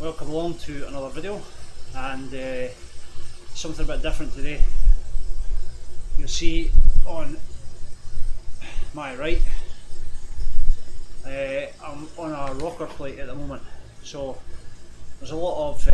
welcome along to another video, and something a bit different today. You'll see on my right, I'm on a rocker plate at the moment, so there's a lot of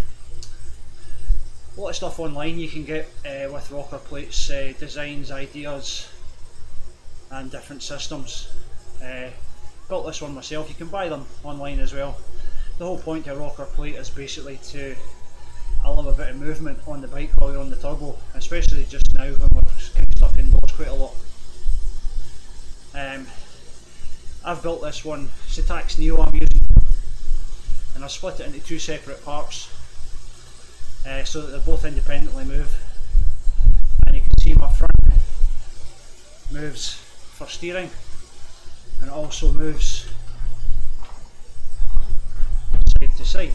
stuff online you can get with rocker plates, designs, ideas and different systems. Built this one myself. You can buy them online as well. The whole point of a rocker plate is basically to allow a bit of movement on the bike while you're on the turbo, especially just now when we're kind of stuck indoors quite a lot. I've built this one, it's the Tax Neo I'm using, and I've split it into two separate parts so that they both independently move. And you can see my front moves for steering, and it also moves side to side.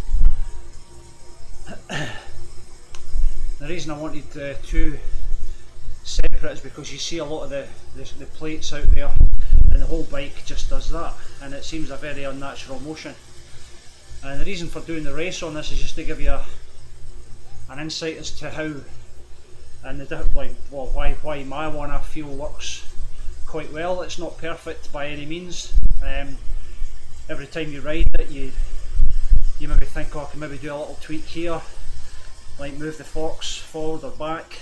The reason I wanted two separate is because you see a lot of the plates out there, and the whole bike just does that, and it seems a very unnatural motion. And the reason for doing the race on this is just to give you an insight as to how, and why my one I feel works quite well. It's not perfect by any means. Every time you ride it, you maybe think, oh, I can maybe do a little tweak here, like move the forks forward or back.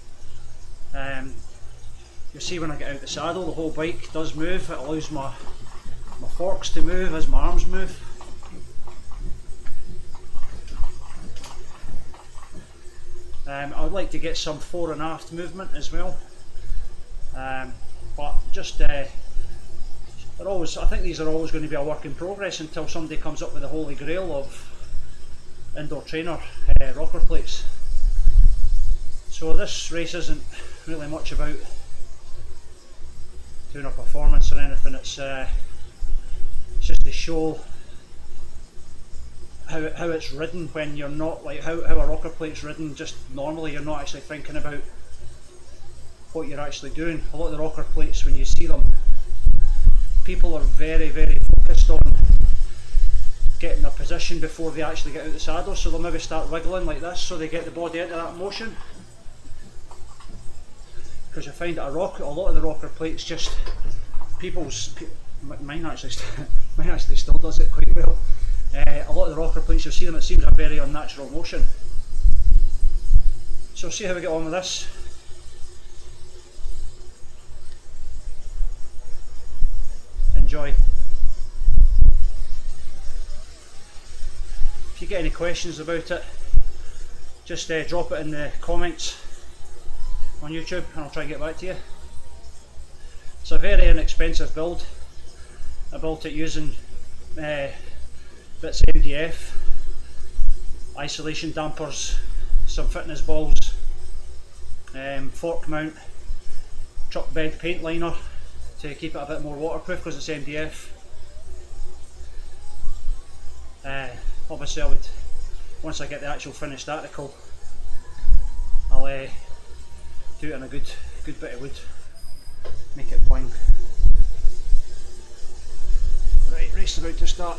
You'll see when I get out the saddle, the whole bike does move. It allows my forks to move as my arms move. I would like to get some fore and aft movement as well, but just I think these are always going to be a work in progress until somebody comes up with the holy grail of indoor trainer rocker plates. So this race isn't really much about doing a performance or anything. It's just to show how it's ridden when you're not, like how a rocker plate's ridden just normally. You're not actually thinking about what you're actually doing. A lot of the rocker plates, when you see them, people are very focused on getting their position before they actually get out the saddle, so they'll maybe start wiggling like this so they get the body into that motion. Because you find that a lot of the rocker plates just, mine actually still does it quite well. A lot of the rocker plates, you'll see them, it seems a very unnatural motion. So see how we get on with this. Enjoy. If you get any questions about it, just drop it in the comments on YouTube and I'll try and get back to you. It's a very inexpensive build. I built it using bits of MDF, isolation dampers, some fitness balls, fork mount, truck bed paint liner to keep it a bit more waterproof because it's MDF. Obviously I would, once I get the actual finished article, I'll do it in a good bit of wood, make it bling. Right, race about to start.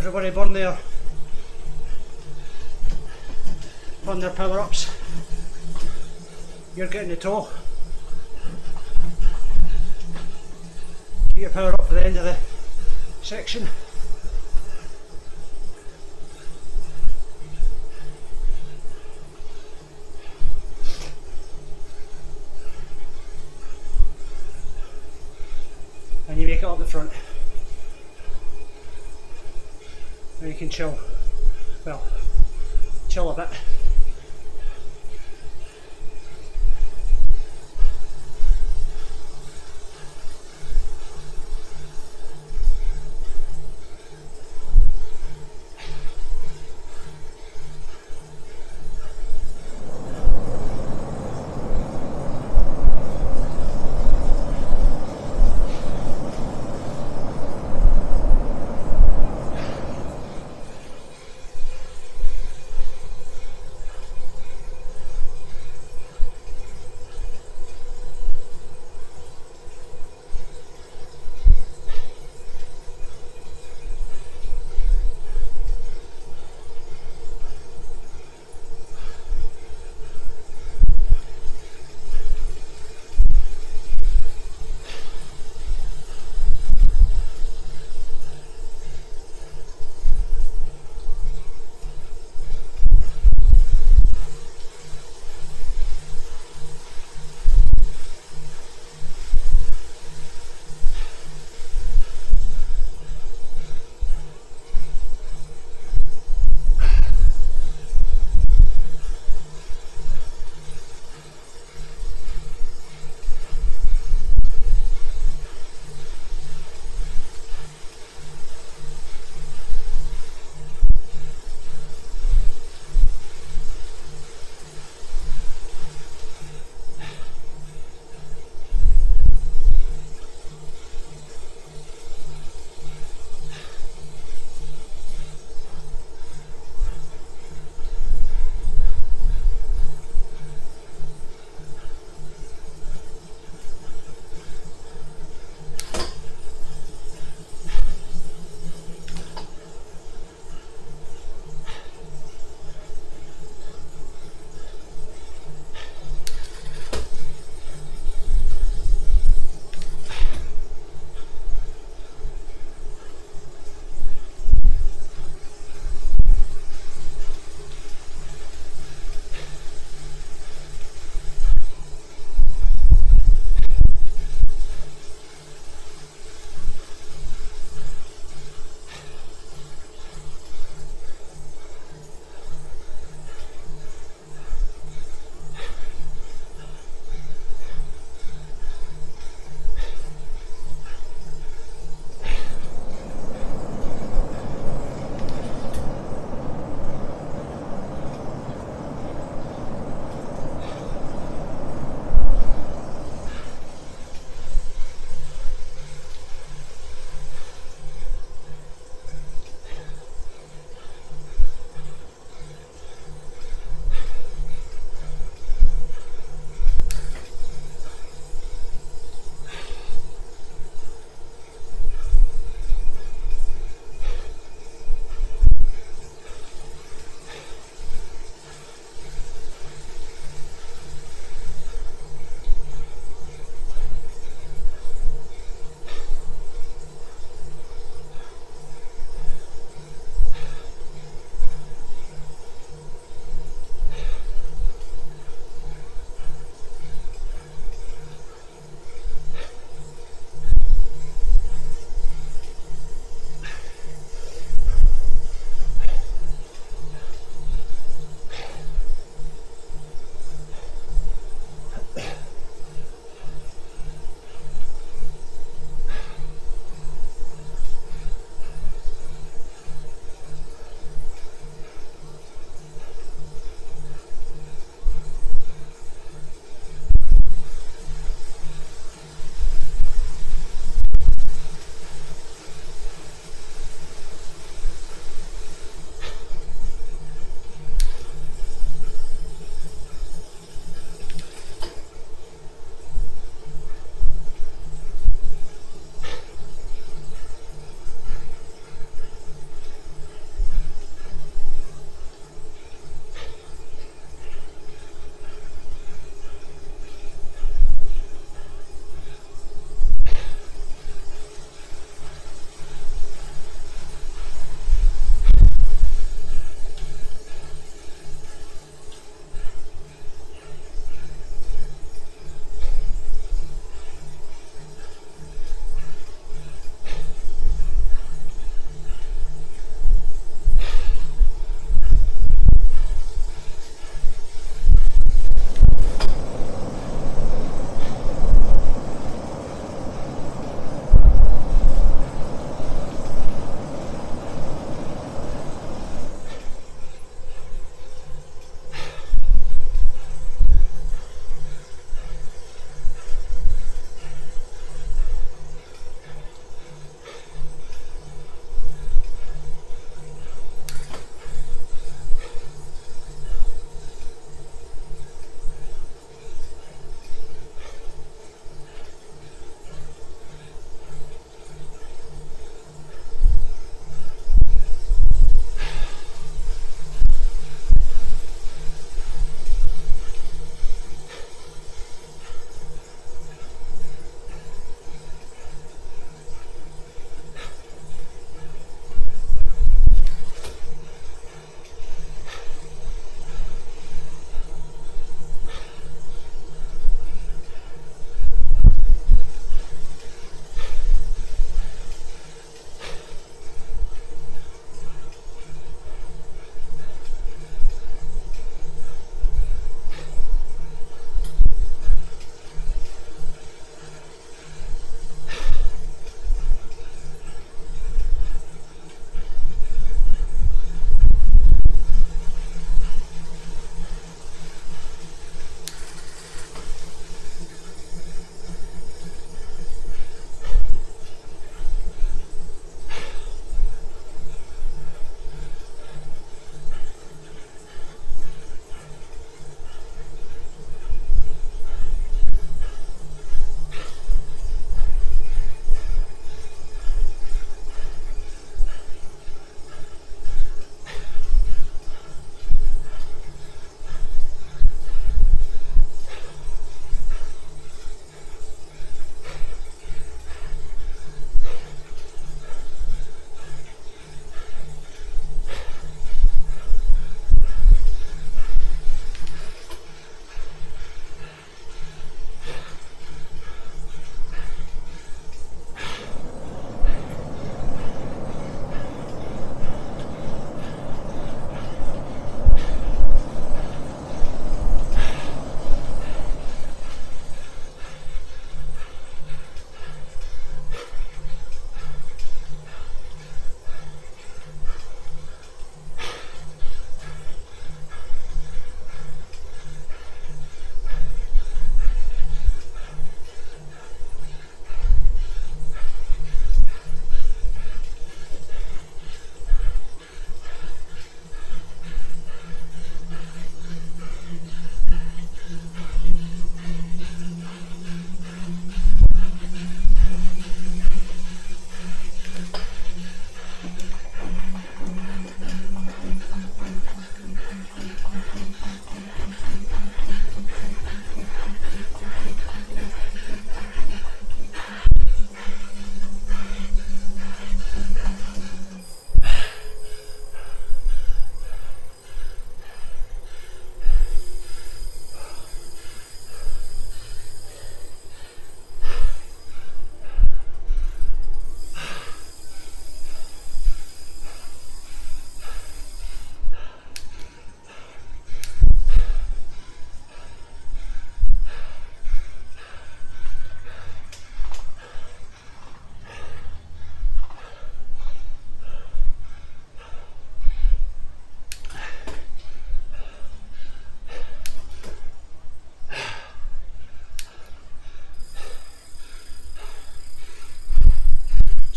everybody burn their power ups. You're getting the toe. Get your power up for the end of the section. And you make it up the front. Now you can chill. Well, chill a bit.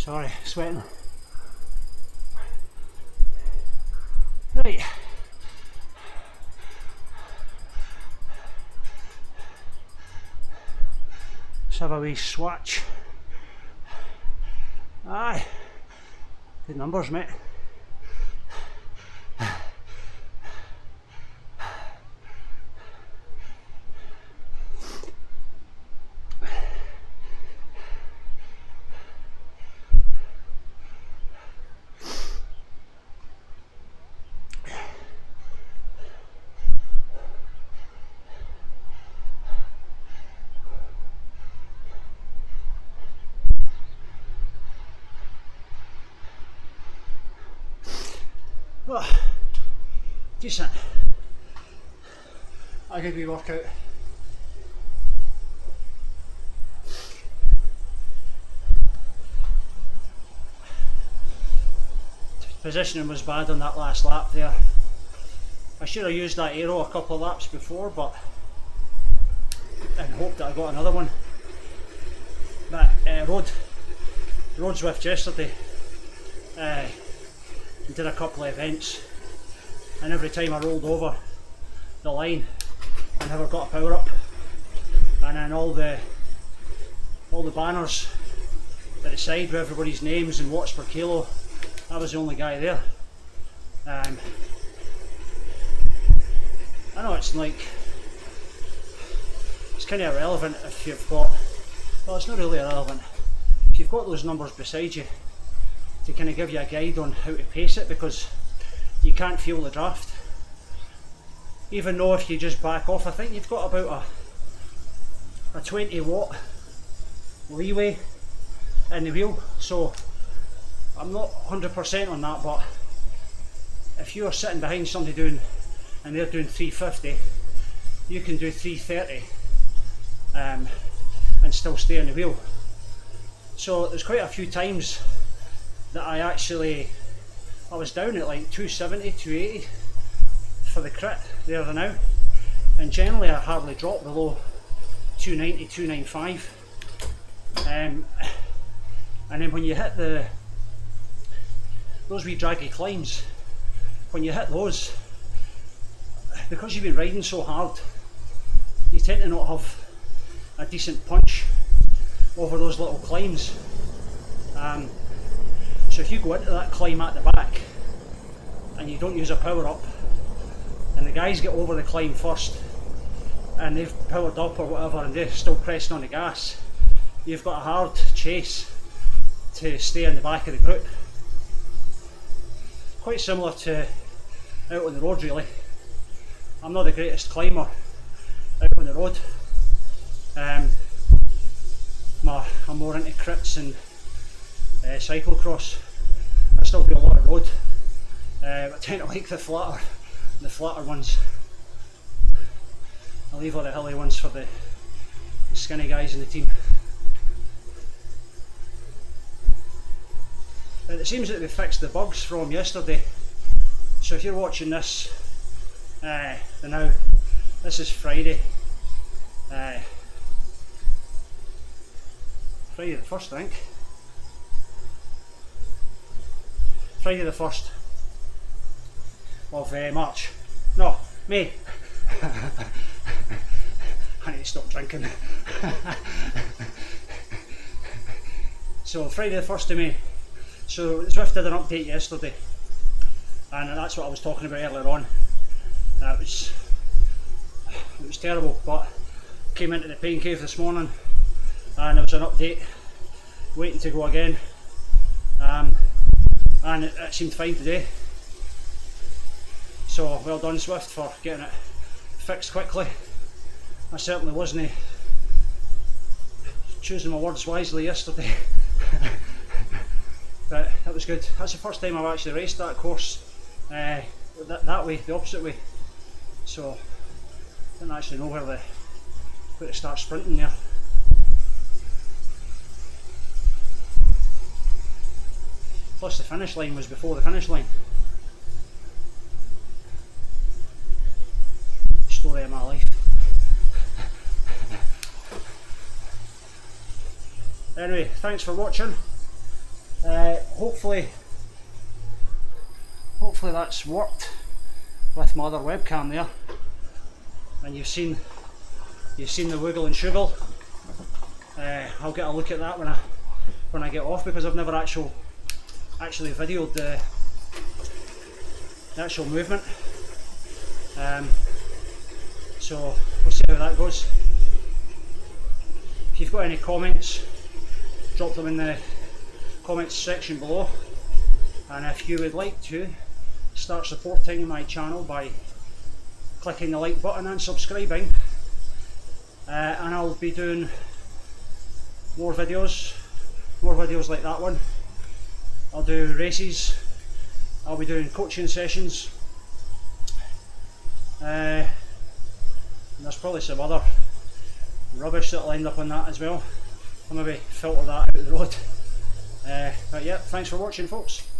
Sorry, sweating. Right. Let's have a wee swatch. Aye. Good numbers, mate. Well, decent. A good wee workout. Positioning was bad on that last lap there. I should have used that aero a couple of laps before, but and hoped that I got another one. But rode Zwift yesterday. Did a couple of events, and every time I rolled over the line I never got a power up, and then all the banners at the side with everybody's names and watts per kilo, I was the only guy there. I know it's like, it's kind of irrelevant if you've got, well, it's not really irrelevant if you've got those numbers beside you to kind of give you a guide on how to pace it, because you can't feel the draft. Even though if you just back off, I think you've got about a 20 watt leeway in the wheel, so I'm not 100% on that, but if you're sitting behind somebody doing, and they're doing 350, you can do 330 and still stay in the wheel. So there's quite a few times that I was down at like 270, 280 for the crit there and now, and generally I hardly drop below 290, 295. And then when you hit those wee draggy climbs, when you hit those, because you've been riding so hard, you tend to not have a decent punch over those little climbs. So if you go into that climb at the back and you don't use a power up, and the guys get over the climb first and they've powered up or whatever and they're still pressing on the gas, you've got a hard chase to stay in the back of the group. Quite similar to out on the road really. I'm not the greatest climber out on the road. I'm more into crits and cyclocross. I still do a lot of road, but I tend to like the flatter ones. I leave all the hilly ones for the skinny guys in the team. It seems that they fixed the bugs from yesterday, so if you're watching this now, this is Friday, Friday the 1st I think. Friday the 1st of March. No, May. I need to stop drinking. So Friday the 1st of May. So Zwift did an update yesterday, and that's what I was talking about earlier on. It was terrible, but came into the pain cave this morning and there was an update waiting to go again, and it seemed fine today. So well done Zwift for getting it fixed quickly. I certainly wasn't choosing my words wisely yesterday. But that was good. That's the first time I've actually raced that course that way, the opposite way. So I didn't actually know where to start sprinting there. Plus the finish line was before the finish line. Story of my life. Anyway, thanks for watching. hopefully that's worked with my other webcam there, and you've seen the wiggle and shugle. I'll get a look at that when I get off, because I've never actually videoed the actual movement. So we'll see how that goes. If you've got any comments, drop them in the comments section below, and if you would like to start supporting my channel by clicking the like button and subscribing, and I'll be doing more videos like that one. I'll do races, I'll be doing coaching sessions, and there's probably some other rubbish that'll end up on that as well. I'll maybe filter that out of the road. But yeah, thanks for watching, folks.